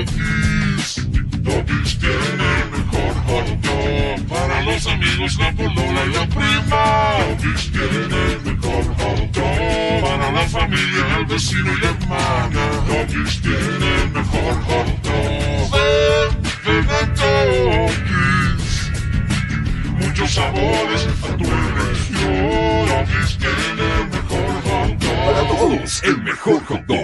Doggies tiene el mejor hot dog. Para los amigos, la polola y la prima. Doggies tiene el mejor hot dog. Para la familia, el vecino y la hermana. Doggies tiene el mejor hot dog. Ven a Doggies. Muchos sabores a tu elección. Doggies tiene el mejor hot dog. Para todos, el mejor hot dog.